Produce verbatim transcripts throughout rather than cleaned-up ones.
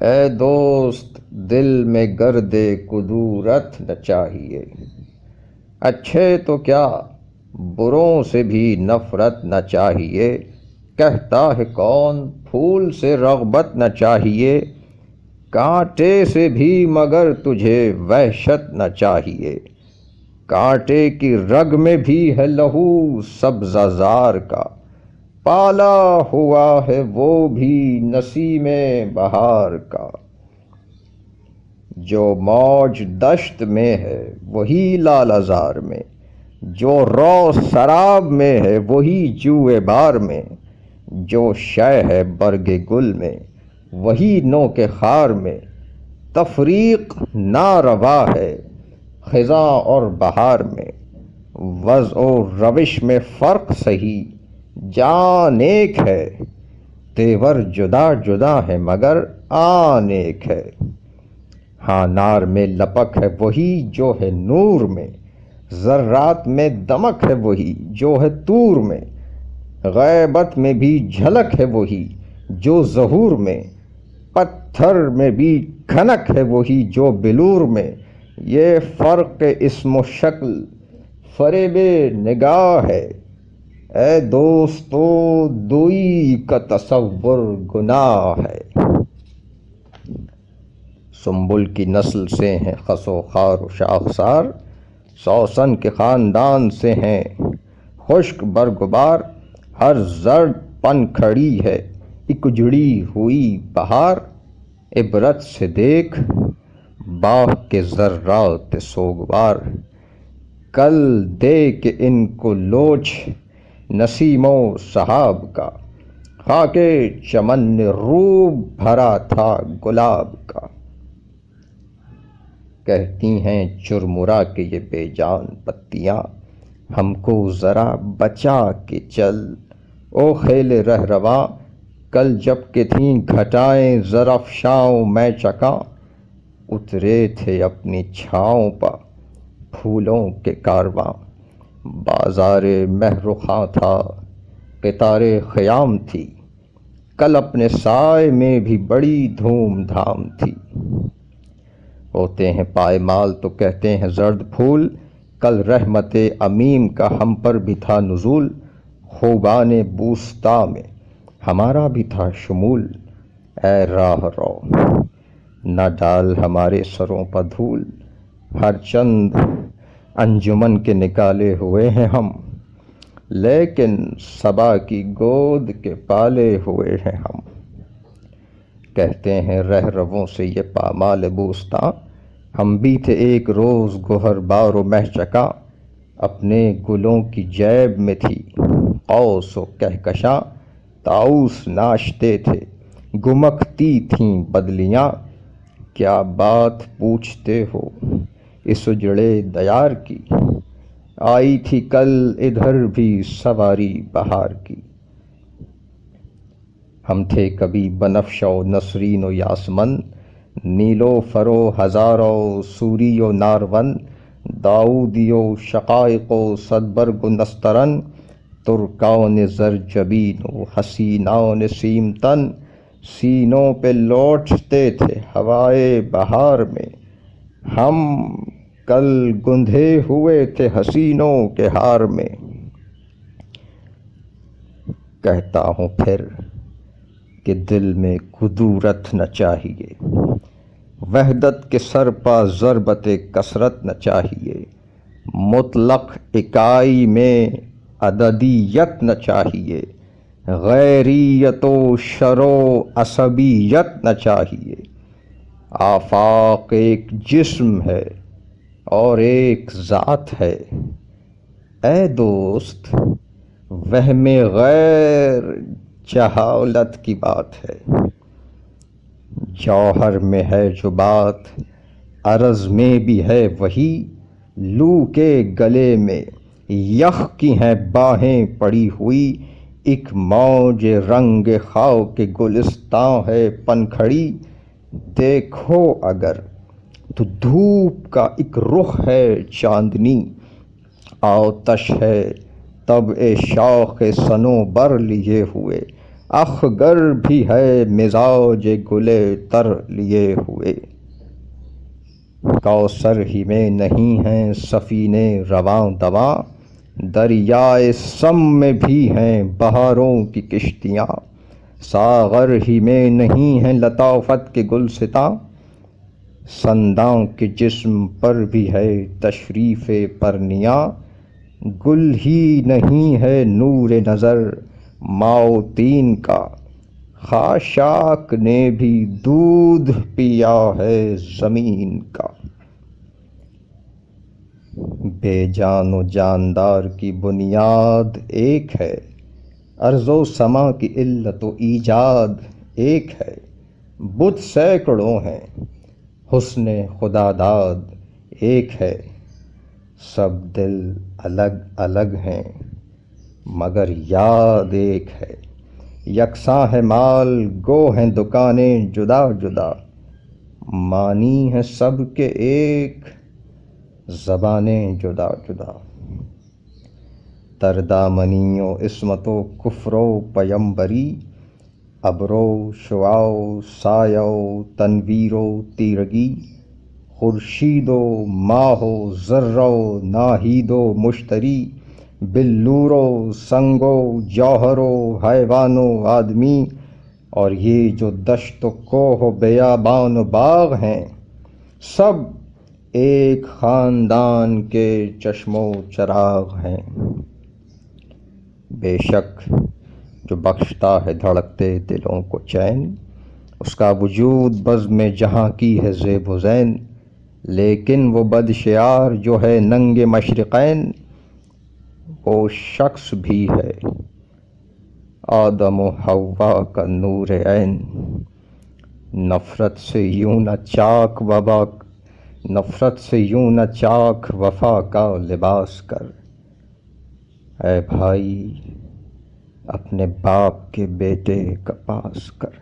اے دوست دل میں گرد کدورت نہ چاہیے، اچھے تو کیا بروں سے بھی نفرت نہ چاہیے۔ کہتا ہے کون پھول سے رغبت نہ چاہیے، کانٹے سے بھی مگر تجھے وحشت نہ چاہیے۔ کانٹے کی رگ میں بھی ہے لہو سبزہ زار کا، پالا ہوا ہے وہ بھی نسیم بہار کا۔ جو موج دشت میں ہے وہی لال زار میں، جو رو سراب میں ہے وہی جوئے بار میں۔ جو شے ہے برگ گل میں وہی نو کے خار میں، تفریق ناروا ہے خزاں اور بہار میں۔ وضع و روش میں فرق سہی جان ایک ہے، تیور جدا جدا ہے مگر آن ایک ہے۔ ہاں نار میں لپک ہے وہی جو ہے نور میں، ذرات میں دمک ہے وہی جو ہے طور میں۔ غیبت میں بھی جھلک ہے وہی جو ظہور میں، پتھر میں بھی کھنک ہے وہی جو بلور میں۔ یہ فرق اسم و شکل فریب نگاہ ہے، اے دوستو دوئی کا تصور گناہ ہے۔ سنبل کی نسل سے ہیں خس و خار و شاخسار، سوسن کے خاندان سے ہیں خشک برگبار۔ ہر زرد پن کھڑی ہے ایک اجڑی ہوئی بہار، عبرت سے دیکھ باغ کے ذرات سوگوار۔ کل دے کہ ان کو لوچ نسیم و سحاب کا، خاک چمن نے روب بھرا تھا گلاب کا۔ کہتی ہیں چرمرا کے یہ بے جان پتیاں، ہم کو ذرا بچا کے چل او خیل رہرواں۔ کل جب کہ تھیں گھٹائیں زرافشاں میں چکاں، اترے تھے اپنی چھاؤں پا پھولوں کے کارواں۔ بازار مہ رخاں تھا قطار خیام تھی، کل اپنے سائے میں بھی بڑی دھوم دھام تھی۔ ہوتے ہیں پائمال تو کہتے ہیں زرد پھول، کل رحمت عمیم کا ہم پر بھی تھا نزول۔ خوبان بوستا میں ہمارا بھی تھا شمول، اے راہ رو نہ ڈال ہمارے سروں پر دھول۔ ہر چند انجمن کے نکالے ہوئے ہیں ہم، لیکن صبا کی گود کے پالے ہوئے ہیں ہم۔ کہتے ہیں رہ رووں سے یہ پامال بوستاں، ہم بھی تھے ایک روز گوہر بار و مہ چکاں۔ اپنے گلوں کی جیب میں تھی قوس و کہکشاں، طاؤس ناشتے تھے گمکتی تھیں بدلیاں۔ کیا بات پوچھتے ہو اس اجڑے دیار کی، آئی تھی کل ادھر بھی سواری بہار کی۔ ہم تھے کبھی بنفش و نسرین و یاسمن، نیلوفر و ہزارو سوری و نارون۔ داؤدی و شقائق و صدبرگ و نسترن، ترکان زرجبین و حسینان سیمتن۔ سینوں پہ لوٹتے تھے ہوائے بہار میں، ہم کل گندھے ہوئے تھے حسینوں کے ہار میں۔ کہتا ہوں پھر کہ دل میں کدورت نہ چاہیے، وحدت کے سر پا ضربت کثرت نہ چاہیے۔ مطلق اکائی میں عددیت نہ چاہیے، غیریت و شر و عصبیت نہ چاہیے۔ آفاق ایک جسم ہے اور ایک ذات ہے، اے دوست وہم غیر جہالت کی بات ہے۔ جوہر میں ہے جو بات عرض میں بھی ہے وہی، لو کے گلے میں یخ کی ہیں باہیں پڑی ہوئی۔ ایک موج رنگ خاک گلستاں ہے پنکھڑی، دیکھو اگر تو دھوپ کا ایک رخ ہے چاندنی۔ آتش ہے طبع شاخ صنوبر لیے ہوئے، اخگر بھی ہے مزاج گلے تر لیے ہوئے، کوثر ہی میں نہیں ہیں سفینے رواں دواں، دریائے سم میں بھی ہیں بہاروں کی کشتیاں، ساغر ہی میں نہیں ہیں لطافت کے گلستاں، سنداں کے جسم پر بھی ہے تشریف پرنیاں، گل ہی نہیں ہے نور نظر ماؤتین کا، خاشاک نے بھی دودھ پیا ہے زمین کا۔ بے جان و جاندار کی بنیاد ایک ہے، ارض و سما کی علت و ایجاد ایک ہے، بت سینکڑوں ہیں حسن خدا داد ایک ہے، سب دل الگ الگ ہیں مگر یاد ایک ہے، یکساں ہے مال گو ہیں دکانیں جدا جدا، معنی ہیں سب کے ایک زبانیں جدا جدا، تردامنی و عصمت و کفر و پیمبری، ابر و شعاع و سایہ و تنویر و تیرگی، خورشید و ماہ و ذرہ و ناہید و مشتری، بلور و سنگ و جوہر و حیوان و آدمی، اور یہ جو دشت و کوہ و بیابان و باغ ہیں، سب ایک خاندان کے چشم و چراغ ہیں۔ بے شک جو بخشتا ہے دھڑکتے دلوں کو چین، اس کا وجود بزم جہاں کی ہے زیب و زین، لیکن وہ بدشعار جو ہے ننگ مشرقین، وہ شخص بھی ہے آدم و حوا کا نور عین، نفرت سے یوں نہ چاک وبا نفرت سے یوں نہ چاک وفا کا لباس کر، اے بھائی اپنے باپ کے بیٹے کا پاس کر۔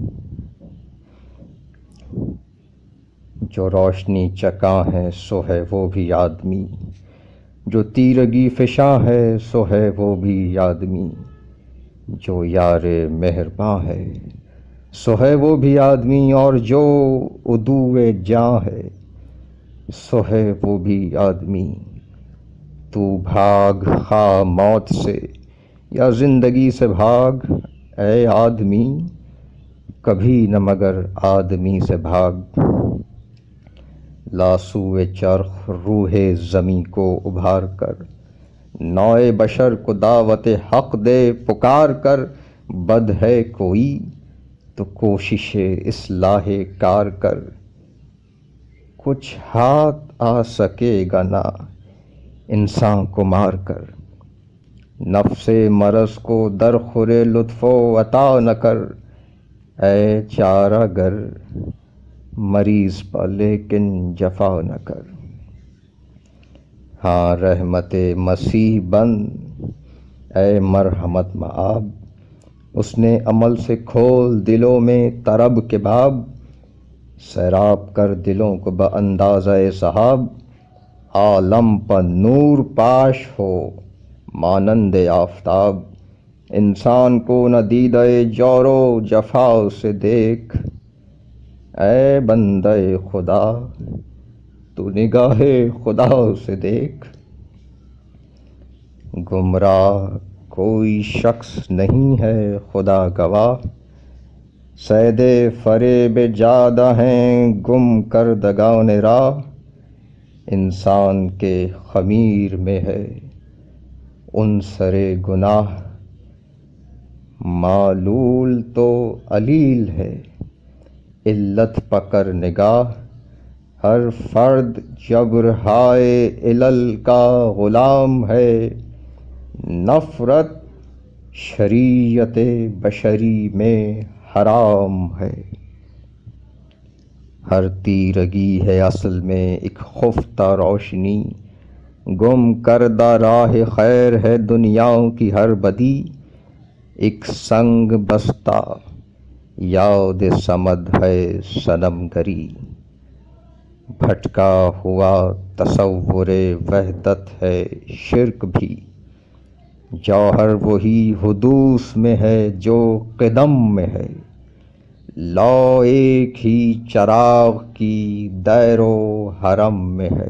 جو روشنی چکاں ہے سو ہے وہ بھی آدمی، جو تیرگی فشاں ہے سو ہے وہ بھی آدمی، جو یار مہرباں ہے سو ہے وہ بھی آدمی، اور جو عدو جاں ہے سو ہے وہ بھی آدمی، تو بھاگ خواہ موت سے یا زندگی سے بھاگ، اے آدمی کبھی نہ مگر آدمی سے بھاگ، لاسوئے چرخ روح زمیں کو ابھار کر، نوع بشر کو دعوت حق دے پکار کر، بد ہے کوئی تو کوشش اصلاح کار کر، کچھ ہاتھ آ سکے گا نہ انسان کو مار کر، نفس مرض کو درخور لطف و عطا نہ کر، اے چارہ گر مریض پر لیکن جفا نہ کر، ہاں رحمت مسیح بن اے مرحمت مآب، اس نے عمل سے کھول دلوں میں طرب کے باب، سیراب کر دلوں کو باندازہ سحاب، عالم پر نور پاش ہو مانند آفتاب، انسان کو نہ دیدہ جور و جفا سے دیکھ، اے بندہ خدا تو نگاہ خدا سے دیکھ، گمراہ کوئی شخص نہیں ہے خدا گواہ، صید فریب جادہ ہیں گم کردگان راہ، انسان کے خمیر میں ہے عنصر گناہ، معلول تو علیل ہے علت پکڑ نگاہ، ہر فرد جبر ہائے علل کا غلام ہے، نفرت شریعت بشری میں حرام ہے، ہر تیرگی ہے اصل میں ایک خفتہ روشنی، گم کردہ راہ خیر ہے دنیاؤں کی ہر بدی، ایک سنگ بستہ یاد صمد ہے صنم گری، بھٹکا ہوا تصور وحدت ہے شرک بھی، جوہر وہی حدوث میں ہے جو قدم میں ہے، لو ایک ہی چراغ کی دیر و حرم میں ہے۔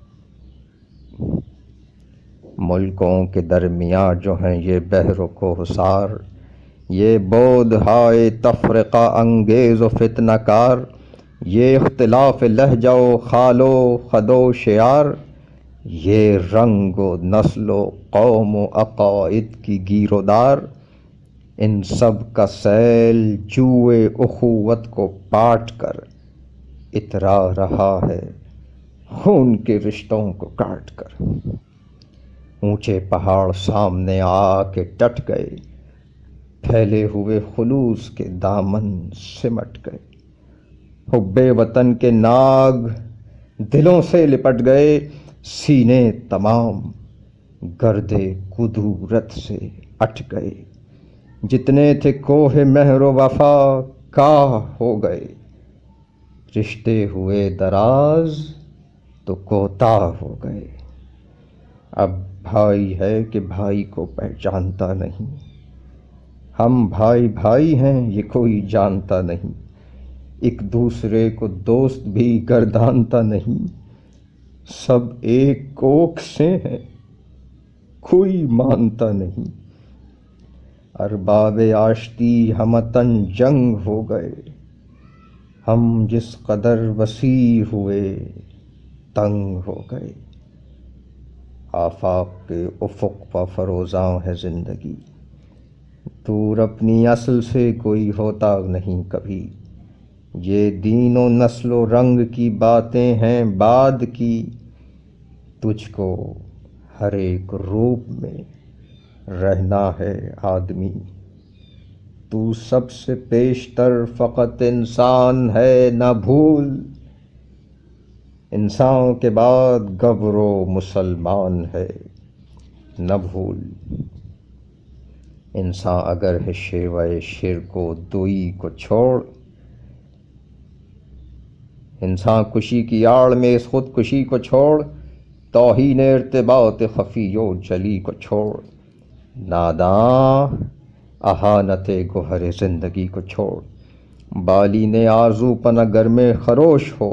ملکوں کے درمیان جو ہیں یہ بحر و کوہسار، یہ بود ہائے تفرقہ انگیز و فتنہ کار، یہ اختلاف لہجہ و خال و خد و شعار، یہ رنگ و نسل و قوم و عقائد کی گیر و دار، ان سب کا سیل جوئے اخوت کو پاٹ کر اترا رہا ہے خون کے رشتوں کو کاٹ کر۔ اونچے پہاڑ سامنے آ کے ڈٹ گئے، پھیلے ہوئے خلوص کے دامن سمٹ گئے، حب وطن کے ناگ دلوں سے لپٹ گئے، سینے تمام گرد کدورت سے اٹھ گئے، جتنے تھے کوہ مہر و وفا کاہ ہو گئے، رشتے ہوئے دراز تو کوتاہ ہو گئے۔ اب بھائی ہے کہ بھائی کو پہچانتا نہیں، ہم بھائی بھائی ہیں یہ کوئی جانتا نہیں، ایک دوسرے کو دوست بھی گردانتا نہیں، سب ایک کوکھ سے ہیں کوئی مانتا نہیں۔ ارباب آشتی ہمتن جنگ ہو گئے، ہم جس قدر وسیع ہوئے تنگ ہو گئے۔ آفاق کے افق پہ فروزاں ہے زندگی، دور اپنی اصل سے کوئی ہوتا نہیں کبھی، یہ دین و نسل و رنگ کی باتیں ہیں بعد کی، تجھ کو ہر ایک روپ میں رہنا ہے آدمی، تو سب سے پیشتر فقط انسان ہے نہ بھول، انسان کے بعد گبر و مسلمان ہے نہ بھول۔ انسان اگر ہے شیوہ شرک و دوئی کو چھوڑ، انسان کشی کی آڑ میں اس خودکشی کو چھوڑ، توہین ارتباط خفی و جلی کو چھوڑ، ناداں اہانت گوہر زندگی کو چھوڑ، بالین آرزو پن اگر میں خروش ہو،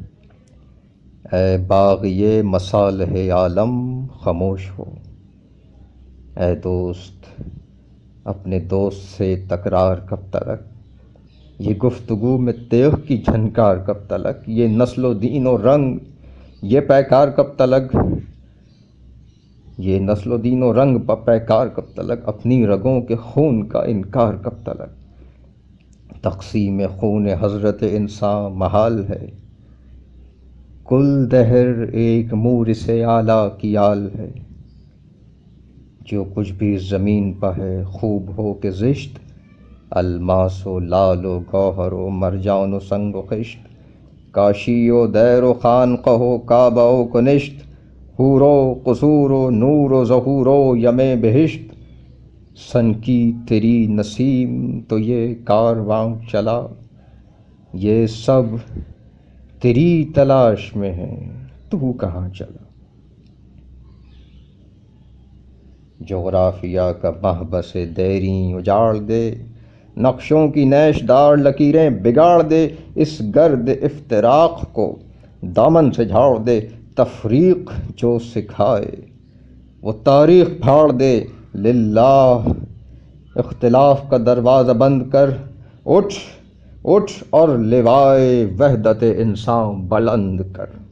اے باغی مصالح عالم خاموش ہو۔ اے دوست اپنے دوست سے تکرار کب تلک، یہ گفتگو میں تیغ کی جھنکار کب تلک، یہ نسل و دین و رنگ یہ پیکار کب تلک، یہ نسل و دین و رنگ پہ پیکار کب تلک، اپنی رگوں کے خون کا انکار کب تلک۔ تقسیم خون حضرت انسان محال ہے، کل دہر ایک مورث اعلیٰ کی آل ہے، جو کچھ بھی زمین پہ ہے خوب ہو کہ زشت، الماس و لال و گوہر و مرجان و سنگ و خشت، کاشی و دیر و خانقہ و کعبہ و کنشت، حور و قصور و نور و ظہور و یم بہشت، سن کی تیری نسیم تو یہ کارواں چلا، یہ سب تیری تلاش میں ہے تو کہاں چلا۔ جغرافیہ کا محبس دیریں اجاڑ دے، نقشوں کی نیش دار لکیریں بگاڑ دے، اس گرد افتراق کو دامن سے جھاڑ دے، تفریق جو سکھائے وہ تاریخ پھاڑ دے، للہ اختلاف کا دروازہ بند کر، اٹھ اٹھ اور لوائے وحدت انسان بلند کر۔